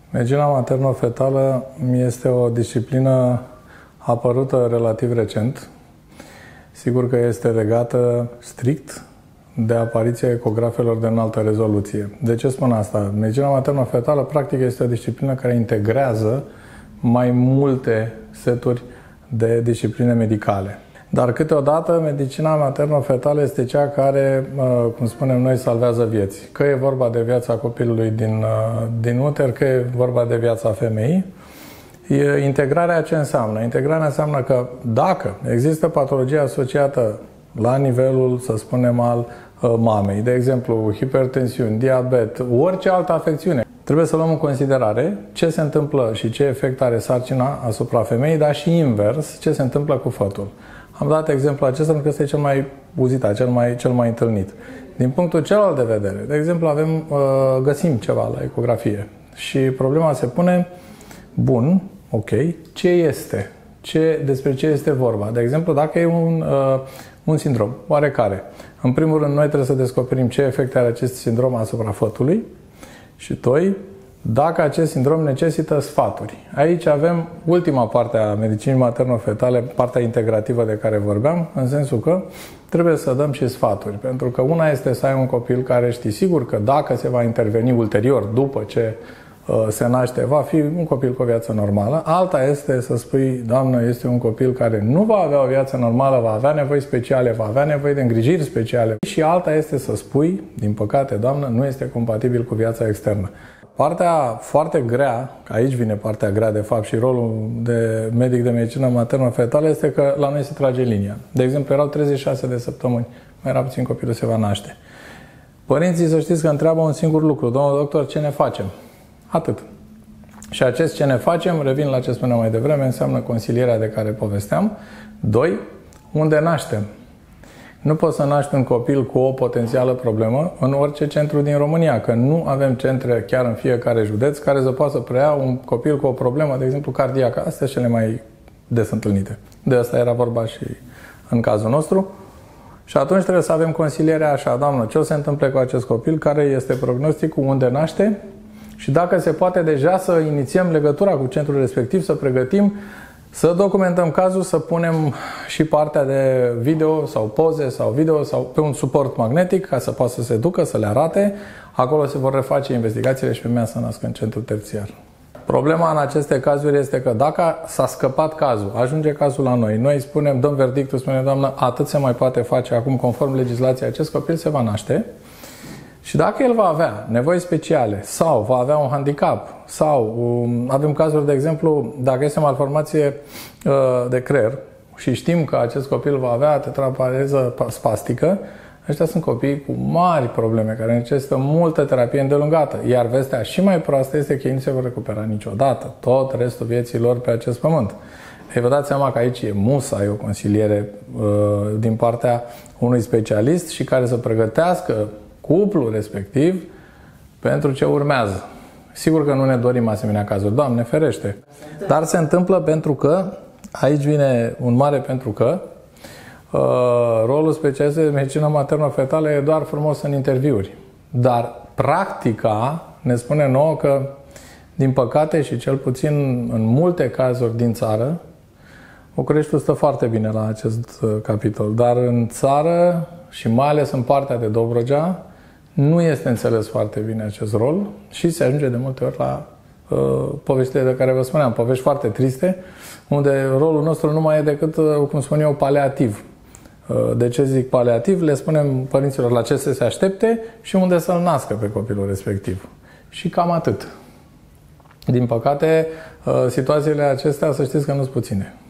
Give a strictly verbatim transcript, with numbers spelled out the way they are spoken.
Medicina materno-fetală este o disciplină apărută relativ recent. Sigur că este legată strict de apariția ecografelor de înaltă rezoluție. De ce spun asta? Medicina materno-fetală, practic, este o disciplină care integrează mai multe seturi de discipline medicale. Dar câteodată medicina materno-fetală este cea care, cum spunem noi, salvează vieți. Că e vorba de viața copilului din, din uter, că e vorba de viața femeii. Integrarea ce înseamnă? Integrarea înseamnă că dacă există patologie asociată la nivelul, să spunem, al mamei, de exemplu, hipertensiuni, diabet, orice altă afecțiune, trebuie să luăm în considerare ce se întâmplă și ce efect are sarcina asupra femeii, dar și invers, ce se întâmplă cu fătul. Am dat exemplul acesta pentru că este cel mai uzitat, cel mai, cel mai întâlnit. Din punctul celălalt de vedere, de exemplu, avem, găsim ceva la ecografie și problema se pune, bun, ok, ce este? Ce, despre ce este vorba? De exemplu, dacă e un, un sindrom oarecare, în primul rând noi trebuie să descoperim ce efecte are acest sindrom asupra fătului și doi, dacă acest sindrom necesită sfaturi. Aici avem ultima parte a medicinii materno-fetale, partea integrativă de care vorbeam, în sensul că trebuie să dăm și sfaturi. Pentru că una este să ai un copil care știi sigur că dacă se va interveni ulterior, după ce uh, se naște, va fi un copil cu o viață normală. Alta este să spui, doamnă, este un copil care nu va avea o viață normală, va avea nevoi speciale, va avea nevoie de îngrijiri speciale. Și alta este să spui, din păcate, doamnă, nu este compatibil cu viața externă. Partea foarte grea, aici vine partea grea de fapt și rolul de medic de medicină maternă-fetală este că la noi se trage linia. De exemplu, erau treizeci și șase de săptămâni, mai era puțin copilul se va naște. Părinții, să știți că întreabă un singur lucru, domnul doctor, ce ne facem? Atât. Și acest ce ne facem, revin la ce spuneam mai devreme, înseamnă consilierea de care povesteam. Doi, unde naștem? Nu poți să naști un copil cu o potențială problemă în orice centru din România, că nu avem centre chiar în fiecare județ care să poată să preia un copil cu o problemă, de exemplu, cardiacă. Astea sunt cele mai des întâlnite. De asta era vorba și în cazul nostru. Și atunci trebuie să avem consilierea așa, doamnă, ce o se întâmple cu acest copil, care este prognosticul, unde naște și dacă se poate deja să inițiem legătura cu centrul respectiv, să pregătim, să documentăm cazul, să punem și partea de video sau poze sau video sau pe un suport magnetic ca să poată să se ducă, să le arate. Acolo se vor reface investigațiile și femeia să nască în centru terțiar. Problema în aceste cazuri este că dacă s-a scăpat cazul, ajunge cazul la noi, noi spunem, dăm verdictul, spunem, doamnă, atât se mai poate face acum conform legislației, acest copil se va naște. Și dacă el va avea nevoi speciale sau va avea un handicap sau um, avem cazuri, de exemplu, dacă este malformație uh, de creier și știm că acest copil va avea tetrapareză spastică, ăștia sunt copii cu mari probleme care necesită multă terapie îndelungată. Iar vestea și mai proastă este că ei nu se vor recupera niciodată tot restul vieții lor pe acest pământ. Ei, vă dați seama că aici e musai o consiliere uh, din partea unui specialist și care să pregătească cuplul respectiv pentru ce urmează. Sigur că nu ne dorim asemenea cazuri, Doamne ferește. Dar se întâmplă pentru că, aici vine un mare pentru că, uh, rolul specialistului de medicină maternă-fetală e doar frumos în interviuri. Dar practica ne spune nouă că, din păcate și cel puțin în multe cazuri din țară, Bucureștiul stă foarte bine la acest uh, capitol, dar în țară și mai ales în partea de Dobrogea, nu este înțeles foarte bine acest rol și se ajunge de multe ori la uh, poveștile de care vă spuneam, povești foarte triste, unde rolul nostru nu mai e decât, uh, cum spun eu, paliativ. Uh, de ce zic paliativ? Le spunem părinților la ce să se aștepte și unde să-l nască pe copilul respectiv. Și cam atât. Din păcate, uh, situațiile acestea, să știți că nu sunt puține.